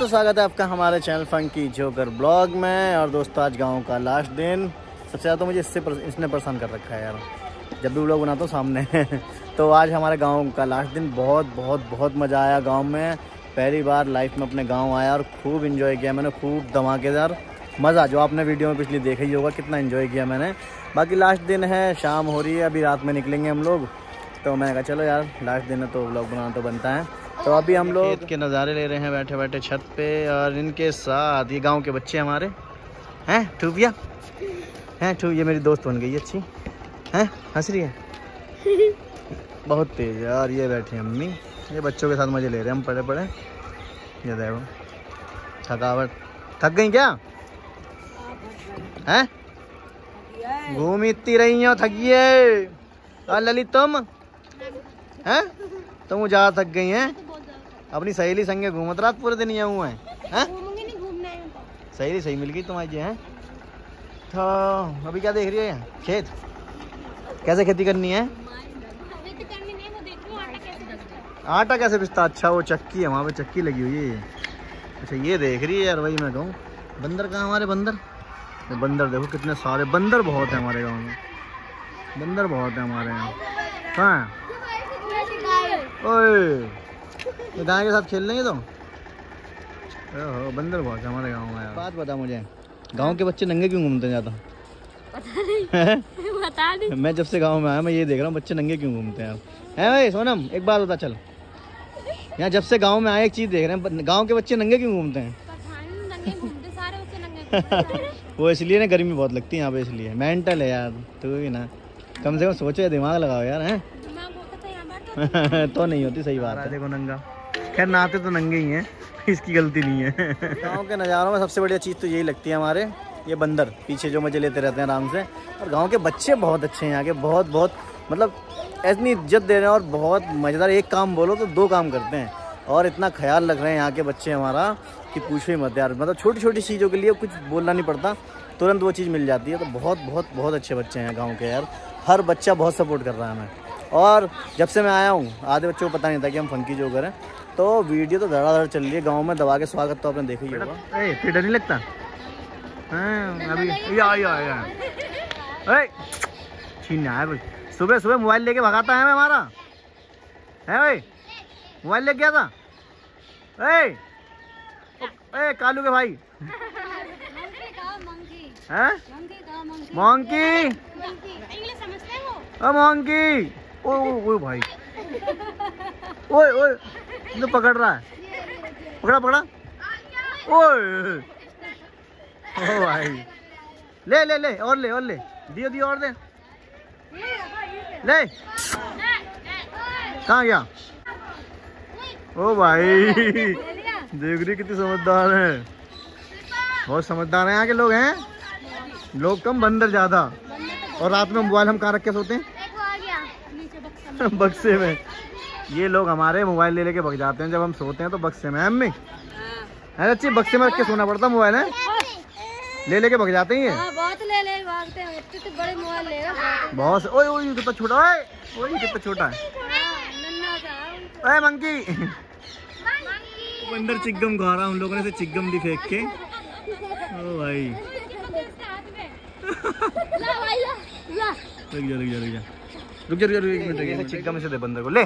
स्वागत है आपका हमारे चैनल फंकी जोकर ब्लॉग में। और दोस्तों आज गांव का लास्ट दिन। सबसे ज़्यादा तो मुझे इसने परेशान कर रखा है यार, जब भी ब्लॉग बनाता हूँ सामने तो आज हमारे गांव का लास्ट दिन। बहुत मज़ा आया गांव में। पहली बार लाइफ में अपने गांव आया और खूब इन्जॉय किया मैंने, खूब धमाकेदार मज़ा, जो आपने वीडियो में पिछली देखा ही होगा कितना इन्जॉय किया मैंने। बाकी लास्ट दिन है, शाम हो रही है, अभी रात में निकलेंगे हम लोग। तो मैंने कहा चलो यार लास्ट दिन है तो व्लॉग बनाना तो बनता है। तो अभी हम लोग खेत के नज़ारे ले रहे हैं बैठे बैठे छत पे, और इनके साथ ये गांव के बच्चे हमारे हैं। ठूबिया हैं, ये मेरी दोस्त बन गई अच्छी हैं, हंस रही है बहुत तेज है। और ये बैठे हैं अम्मी, ये बच्चों के साथ मज़े ले रहे हैं हम पड़े पड़े। ये देखो थकावट, थक गई क्या हैं? घूमती रही हो थकिए। और ललित तुम हैं, तुम ज़्यादा थक गई हैं। अपनी सहेली संगे घूमत रात पूरे दिन यहाँ हुआ है। सहेली सही मिल गई तुम्हारी हैं। तो अभी क्या देख रही है? खेत कैसे खेती करनी है? आटा कैसे पिसता? अच्छा वो चक्की है, वहाँ पे चक्की लगी हुई है। अच्छा ये देख रही है यार, वही मैं कहूँ। बंदर कहाँ हमारे? बंदर देखो कितने सारे बंदर, बहुत है हमारे गाँव में। बंदर बहुत है हमारे यहाँ। कहाँ ओए, ये गाय के साथ खेल लेंगे तो? ओहो बंदर बहुत है हमारे गाँव में यार। बात बता मुझे, गांव के बच्चे नंगे क्यों घूमते हैं ज़्यादा? पता नहीं बता नहीं। मैं जब से गांव में आया मैं ये देख रहा हूँ बच्चे नंगे क्यों घूमते हैं। हैं भाई सोनम, एक बात बता चल, यहाँ जब से गांव में आए एक चीज़ देख रहे हैं, गांव के बच्चे नंगे क्यों घूमते हैं? नंगे घूमते, सारे बच्चे नंगे वो इसलिए ना, गर्मी बहुत लगती है यहाँ पे, इसलिए। मेंटल है यार तू भी ना, कम से कम सोचो, दिमाग लगाओ यार। हैं तो नहीं होती, सही बात है। देखो नंगा, खैर नहाते तो नंगे ही हैं, इसकी गलती नहीं है। गांव के नज़ारों में सबसे बढ़िया चीज़ तो यही लगती है हमारे, ये बंदर पीछे जो मजे लेते रहते हैं आराम से। और गांव के बच्चे बहुत अच्छे हैं यहाँ के, बहुत मतलब इतनी इज्जत दे रहे हैं और बहुत मज़ेदार। एक काम बोलो तो दो काम करते हैं, और इतना ख्याल रख रहे हैं यहाँ के बच्चे हमारा कि पूछो ही मत यार। मतलब छोटी छोटी चीज़ों के लिए कुछ बोलना नहीं पड़ता, तुरंत वो चीज़ मिल जाती है। तो बहुत अच्छे बच्चे हैं गाँव के यार। हर बच्चा बहुत सपोर्ट कर रहा है हमें। और जब से मैं आया हूँ आधे बच्चों को पता नहीं था कि हम फंकी जोकर हैं। तो वीडियो तो धड़ाधड़ चल रही है गांव में। दबा के स्वागत तो आपने देखा ही होगा। ए डर नहीं लगता? अभी या छीन आया भाई, सुबह मोबाइल लेके भगाता है हमारा है भाई। मोबाइल लेके गया था ए कालू के भाई हैं, मंकी मंकी। ओ भाई, ओए तो पकड़ रहा है, पकड़ा ओए। ओ भाई ले और ले दियो और दे। ले कहाँ गया? ओ भाई देख रही कितनी समझदार है, बहुत समझदार है यहाँ के लोग। हैं लोग कम, बंदर ज्यादा। और रात में मोबाइल हम कहाँ रख के सोते हैं? बक्से में। ये लोग हमारे मोबाइल ले लेके भग जाते हैं जब हम सोते हैं, तो बक्से में। अम्मी है अच्छी, बक्से में रख के सोना पड़ता मोबाइल है, ले लेके भग जाते हैं ये। बहुत ले भागते हैं, इतने बड़े मोबाइल ले रहे बहुत। ओए कितना छोटा है, कितना छोटा है। ओए मंकी, अंदर चिकगम खा रहा, हम लोगों ने से चिकगम दी फेंक के। ओ भाई रुक जा एक मिनट, चिकगम से दे बंदर को। ले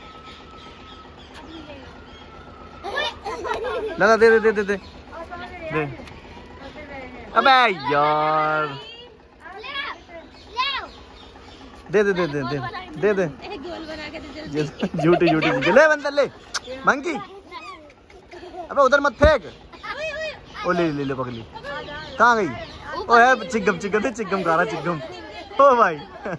ला दे। अबे यार दे झूठी ले बंदर, ले मंकी। अबे उधर मत फेंक। ओ ले पकड़ी, कहाँ गई? ओ है चिकगम खा रहा, चिकगम। ओ भाई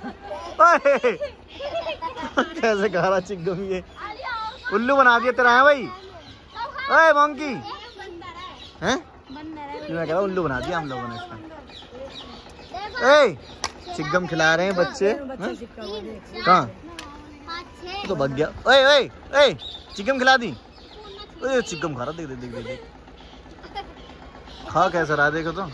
कैसे खा रहा चिकगम, ये उल्लू बना दिया तेरा है भाई। ओए मंकी हैं, मैं कह रहा उल्लू बना दिया हम लोगों ने इसका। ए चिकगम खिला रहे हैं बच्चे। कहाँ तो भग गया। ओए चिकगम खिला दी। ओए चिकगम खा रहा, देख खा कैसा रहा, देखो तो।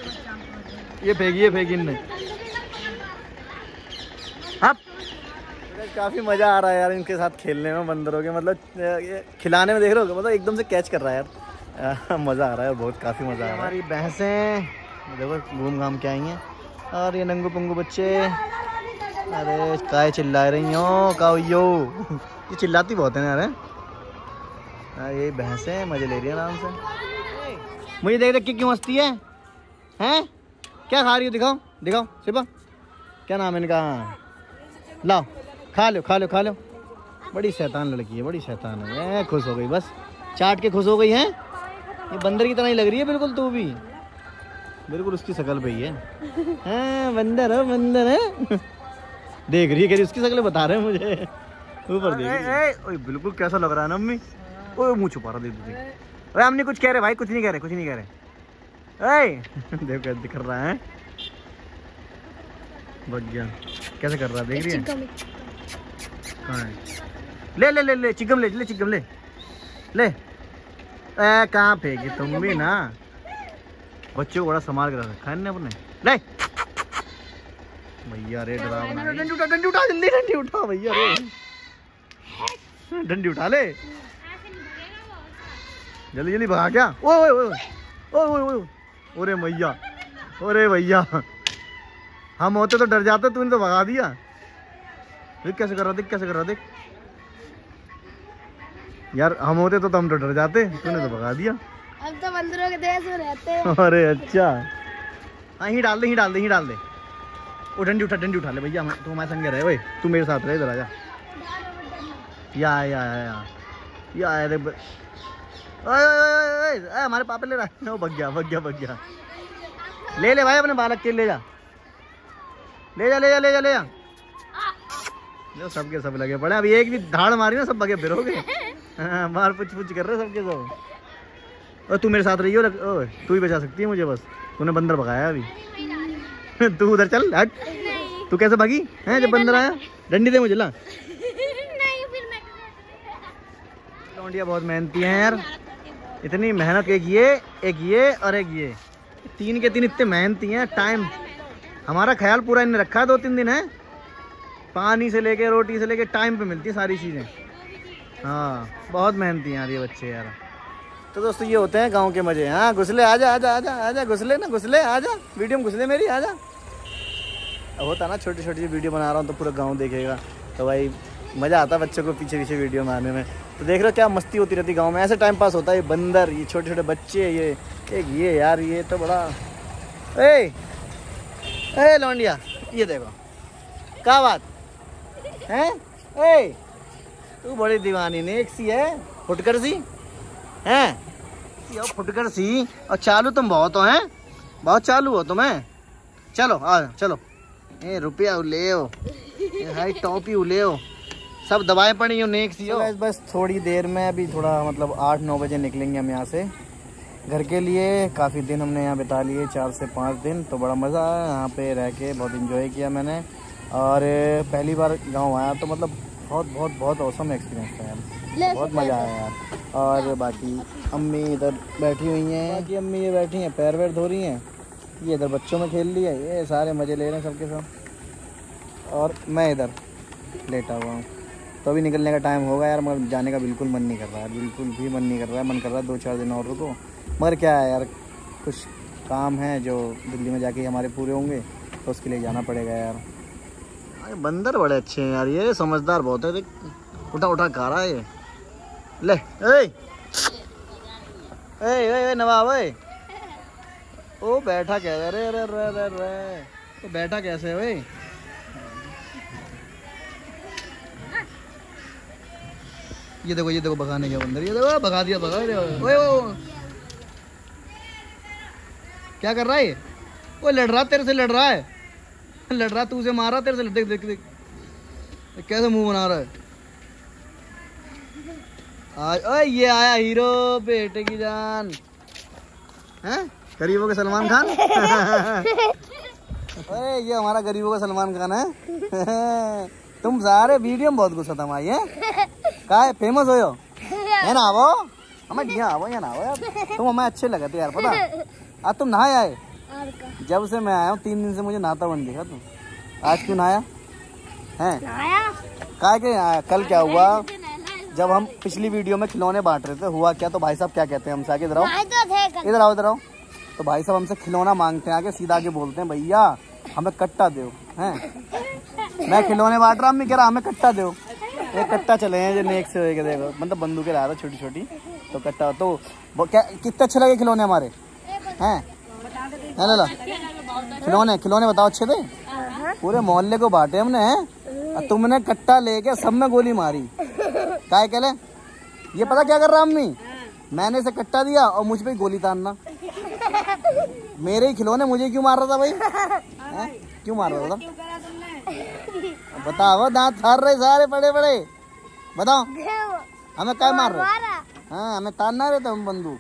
ये फेंकी इनने। काफी मजा आ रहा है यार इनके साथ खेलने में, बंदरों के मतलब खिलाने में देख रहे हो, मतलब एकदम से कैच कर रहा है यार। मजा आ रहा है बहुत, काफी मजा आ रहा है। हमारी भैंसें देखो घूम घाम के आई हैं, और ये नंगू पंगू बच्चे, अरे काय चिल्ला रही हो काओ, ये चिल्लाती बहुत है यार। ये भैंसें मजे ले रही है आराम से। मुझे देख देख के क्यों हंसती है, हैं? क्या खा रही हो? दिखाओ दिखाओ शिवा, क्या नाम है इनका? लाओ खा लो खा लो खा लो। बड़ी शैतान लड़की है, बड़ी शैतान है। खुश हो गई, बस चाट के खुश हो गई है। ये बंदर की तरह ही लग रही है बिल्कुल, तू भी बिल्कुल उसकी शक्ल पे ही है। हाँ बंदर है, बंदर है। देख रही है, कह रही उसकी शक्ल बता रहे हैं मुझे, ऊपर देख। बिल्कुल कैसा लग रहा है ना अम्मी? ओए मुँह छुपा रहा, देख देख। अरे अम्मी कुछ कह रहे भाई? कुछ नहीं कह रहे, कुछ नहीं कह रहे। देख कैसे कर रहा है, बच गया। कैसे कर रहा है देख रही है? कहाँ है? ले ले ले ले चिकम ले ले चिकम ले ले। कहाँ फेंकी तुम भी ना, बच्चों को बड़ा संभाल कर रखा है अपने। ले भैया रे, डरा डंडी उठा, डंडी उठा जल्दी, डंडी उठा भैया रे, डंडी उठा ले जल्दी जल्दी, भगा क्या? ओ ओ ओ ओ, अरे भैया, अरे भैया हम होते तो डर जाते, तूने तो भगा दिया। देख कैसे कर रहा, देख कैसे कर रहा, देख यार, हम होते तो हम तो डर जाते, तूने तो भगा दिया। अब तो बंदरों के देश में रहते हैं। अरे अच्छा, हाँ ही डाल दे, ही डाल दे, ही डाल दे। वो डंडी उठा, डंडी उठा ले भैया, तू हमारे संग रहे, तू मेरे साथ रहे, इधर आजा। या अरे हमारे पापा ले रहा है, वो भग गया भग गया भग गया। ले ले भाई अपने बालक के, ले जा ले जा ले जा ले जा ले जा। जो सबके सब लगे पड़े, अभी एक भी धाड़ मारी ना सब भगे फिरोगे। हाँ बाहर पुछ पुछ कर रहे सबके सब। और तू मेरे साथ रही हो, तू ही बचा सकती है मुझे, बस तूने बंदर भगाया अभी। तू उधर चल, हट। तू कैसे भागी हैं जब बंदर आया? डंडी दे मुझे, ला। लौंडिया बहुत मेहनती हैं यार, इतनी मेहनत, एक ये और एक ये, तीन के तीन इतने मेहनती हैं। टाइम हमारा ख्याल पूरा इन्हें रखा है, 2-3 दिन है, पानी से लेके रोटी से लेके टाइम पे मिलती है सारी चीज़ें। हाँ बहुत मेहनती हैं यार ये बच्चे यार। तो दोस्तों ये होते हैं गांव के मजे। हाँ घुसले, आजा आजा आजा आजा, घुसले ना, घुसले आजा, वीडियो में घुसले मेरी, आजा। अब होता ना छोटी छोटी वीडियो बना रहा हूँ तो पूरा गाँव देखेगा, तो भाई मज़ा आता है बच्चों को पीछे पीछे वीडियो में आने में। तो देख रहे हो क्या मस्ती होती रहती गांव में, ऐसे टाइम पास होता है। ये बंदर, ये छोटे छोटे बच्चे, ये एक ये यार, ये तो बड़ा। ए लौंडिया, ये देखो क्या बात है? ए तू बड़ी दीवानी नेक सी है, फुटकर सी है, फुटकर सी, और चालू तुम बहुत हो हैं, बहुत चालू हो तुम्हें। चलो आ चलो, ए रुपया ले हो, हाई टॉपी ले हो, सब दवाएं पड़ी हो, नेक सी हो। बस थोड़ी देर में, अभी थोड़ा मतलब 8-9 बजे निकलेंगे हम यहाँ से घर के लिए। काफ़ी दिन हमने यहाँ बिता लिए, 4 से 5 दिन, तो बड़ा मज़ा आया यहाँ पे रह के, बहुत इन्जॉय किया मैंने। और पहली बार गांव आया तो मतलब बहुत बहुत बहुत औसम एक्सपीरियंस था यार, बहुत मज़ा आया यार। और बाकी अम्मी इधर बैठी हुई हैं, बाकी अम्मी ये बैठी हैं पैर वैर धो रही हैं, ये इधर बच्चों में खेल रही है, ये सारे मज़े ले रहे हैं सबके सब, और मैं इधर लेटा हुआ हूँ। तो अभी निकलने का टाइम होगा यार, मगर जाने का बिल्कुल मन नहीं कर रहा है, बिल्कुल भी मन नहीं कर रहा है। मन कर रहा है 2-4 दिन और रुको, मगर क्या है यार, कुछ काम है जो दिल्ली में जाके हमारे पूरे होंगे, तो उसके लिए जाना पड़ेगा यार। बंदर बड़े अच्छे हैं यार, ये समझदार बहुत है, देख उठा उठा खा रहा है ये। ले ए नवाब, ओ बैठा कैसे? अरे अरे अरे अरे, तो बैठा कैसे भाई? ये देखो भगाने गया बंदर, ये देखो भगा दिया, भगा दिया। ओए क्या कर रहा है? वो लड़ रहा, तेरे से लड़ रहा है, लड़ रहा, तू उसे मारा, तेरे से देख देख देख कैसे मुंह बना रहा है। आज ओए ये आया हीरो, बेटे की जान हैं, गरीबों के सलमान खान। अरे ये हमारा गरीबों का सलमान खान है। तुम सारे वीडियो में बहुत गुस्सा था माई है, का है फेमस हो यो है ना? वो हमें यहाँ आवो, यहाँ आओ यार, तुम हमें अच्छे लगे थे यार, पता। आज तुम नहाए आए, जब से मैं आया हूँ 3 दिन से मुझे नहाता बन देखा तुम, आज क्यों नहाया है? क्या के कल क्या हुआ, जब हम पिछली वीडियो में खिलौने बांट रहे थे, हुआ क्या, तो भाई साहब क्या कहते हैं हमसे, आगे इधर आओ, इधर आओ, इधर आओ। तो भाई साहब हमसे खिलौना मांगते हैं, आगे सीधा आगे बोलते हैं भैया हमें कट्टा दो। हैं मैं खिलौने बांट रहा, अम्मी कह रहा हमें कट्टा दो। ये कट्टा चले हैं जो नेक्स्ट से देखो, मतलब बंदूकें लाया था छोटी छोटी, तो कट्टा तो क्या कितने अच्छे लगे खिलौने हमारे हैं। ला खिलौने खिलौने बताओ अच्छे थे, पूरे मोहल्ले को बांटे हमने हैं, तुमने कट्टा लेके सब में गोली मारी। क्या कहले ये पता क्या कर रहा अम्मी, मैंने इसे कट्टा दिया और मुझ पे गोली तारना। मेरे ही खिलौने मुझे क्यों मार रहा था भाई, क्यों मार रहा था बताओ, दांत फाड़ रहे सारे बड़े बड़े, बताओ हमें क्या मार रहे। हाँ हमें तारना रहे थे हम बंदूक,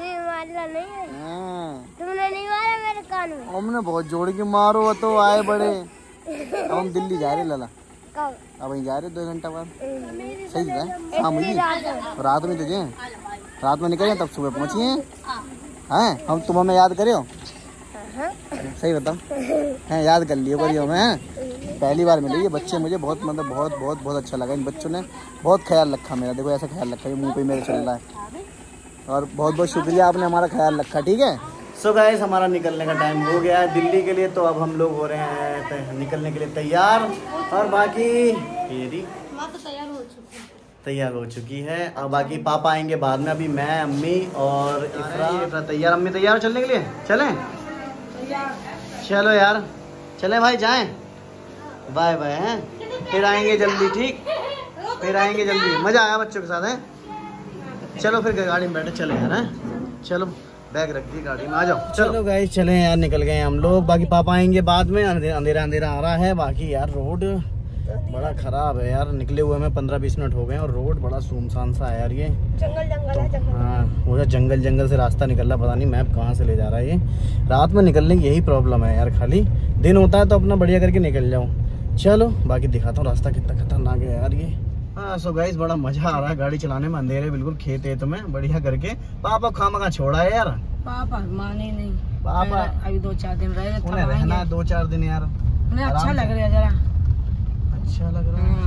तुमने नहीं मारा मेरे कान में, हमने बहुत जोड़ के मारो तो आए बड़े। अब हम दिल्ली जा रहे लला, अब वहीं जा रहे 2 घंटा बाद, सही है शाम हुई रात में, तुझे रात में निकले तब सुबह पहुँचिए हैं हम, तुम हमें याद करो सही बताओ, हैं याद कर लियो करियो मैं, पहली बार मिले ये बच्चे मुझे बहुत मतलब बहुत बहुत बहुत अच्छा लगा, इन बच्चों ने बहुत ख्याल रखा मेरा, देखो ऐसा ख्याल रखा, ये मुंह पे मेरे चल रहा है, और बहुत बहुत शुक्रिया आपने हमारा ख्याल रखा, ठीक है। सो गाइस हमारा निकलने का टाइम हो गया है दिल्ली के लिए, तो अब हम लोग हो रहे हैं निकलने के लिए तैयार, और बाकी ये तैयार हो चुकी है, और बाकी पापा आएंगे बाद में, अभी मैं अम्मी और इफ्रा तैयार। अम्मी तैयार चलने के लिए, चलें चलो यार चलें भाई, जाएं, बाय बाय हैं, फिर आएंगे जल्दी, ठीक फिर आएंगे जल्दी, मज़ा आया बच्चों के साथ हैं। चलो फिर गाड़ी में बैठे चले यार, हैं चलो बैग रख दी गाड़ी में, आ जाओ। चलो गाइस चले यार, निकल गए हम लोग, बाकी पापा आएंगे बाद में, अंधेरा अंधेरा आ रहा है। बाकी यार रोड बड़ा खराब है यार, निकले हुए हमें 15-20 मिनट हो गए और रोड बड़ा सुनसान सा है यार, ये जंगल जंगल है, जंगल। हाँ वो जंगल जंगल से रास्ता निकल रहा, पता नहीं मैप कहाँ से ले जा रहा है ये, रात में निकलने की यही प्रॉब्लम है यार, खाली दिन होता है तो अपना बढ़िया करके निकल जाओ। चलो बाकी दिखाता हूँ रास्ता कितना खतरनाक है यार ये। हाँ सो गाइस बड़ा मजा आ रहा है गाड़ी चलाने में, अंधेरे बिल्कुल खेत है तुम्हें बढ़िया करके। पापा खामा छोड़ा है यार, पापा माने नहीं, पापा अभी 2-4 दिन रहे, उन्हें रहना है 2-4 दिन यार, उन्हें अच्छा लग रहा है, जरा अच्छा लग रहा है।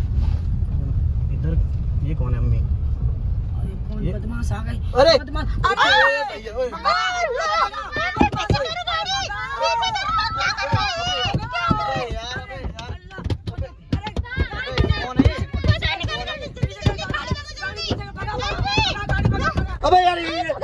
इधर ये कौन है अम्मी, कौन बदमाश आ गई, अरे बदमाश अबे यार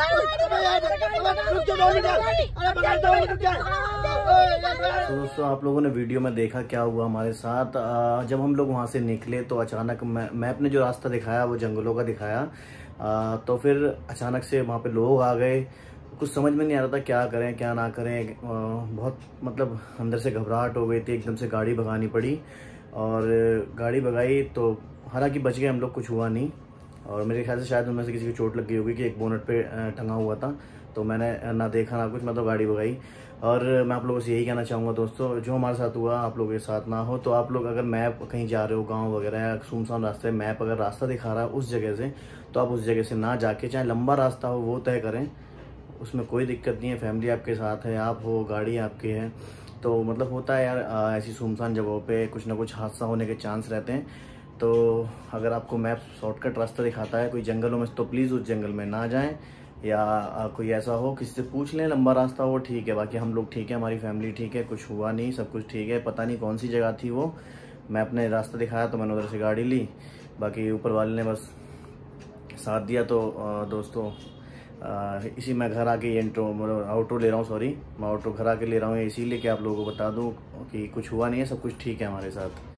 दोस्तों आप लोगों ने वीडियो में देखा क्या हुआ हमारे साथ। जब हम लोग वहाँ से निकले तो अचानक मैप ने जो रास्ता दिखाया वो जंगलों का दिखाया, तो फिर अचानक से वहाँ पे लोग आ गए, कुछ समझ में नहीं आ रहा था क्या करें क्या ना करें, बहुत मतलब अंदर से घबराहट हो गई थी, एकदम से गाड़ी भगानी पड़ी, और गाड़ी भगाई तो हालांकि बच गए हम लोग, कुछ हुआ नहीं, और मेरे ख्याल से शायद उनमें से किसी की चोट लग गई होगी कि एक बोनट पे टंगा हुआ था, तो मैंने ना देखा ना कुछ, मैं तो गाड़ी भगाई। और मैं आप लोगों से यही कहना चाहूँगा दोस्तों, जो हमारे साथ हुआ आप लोगों के साथ ना हो, तो आप लोग अगर मैप कहीं जा रहे हो गांव वगैरह या सुनसान रास्ते, मैप अगर रास्ता दिखा रहा है उस जगह से, तो आप उस जगह से ना जाके, चाहे लंबा रास्ता हो वो तय करें, उसमें कोई दिक्कत नहीं है, फैमिली आपके साथ है, आप हो, गाड़ी आपकी है, तो मतलब होता है यार ऐसी सुनसान जगहों पे कुछ ना कुछ हादसा होने के चांस रहते हैं। तो अगर आपको मैप शॉर्टकट रास्ता दिखाता है कोई जंगलों में, तो प्लीज़ उस जंगल में ना जाएं, या कोई ऐसा हो किसी से पूछ लें, लंबा रास्ता हो ठीक है, बाकी हम लोग ठीक है, हमारी फैमिली ठीक है, कुछ हुआ नहीं, सब कुछ ठीक है। पता नहीं कौन सी जगह थी वो, मैप ने रास्ता दिखाया तो मैंने उधर से गाड़ी ली, बाकी ऊपर वाले ने बस साथ दिया। तो दोस्तों इसी मैं घर आके ये आउटरो ले रहा हूँ, सॉरी मैं आउटरो घर आके ले रहा हूँ इसीलिए कि आप लोगों को बता दूँ कि कुछ हुआ नहीं है, सब कुछ ठीक है हमारे साथ।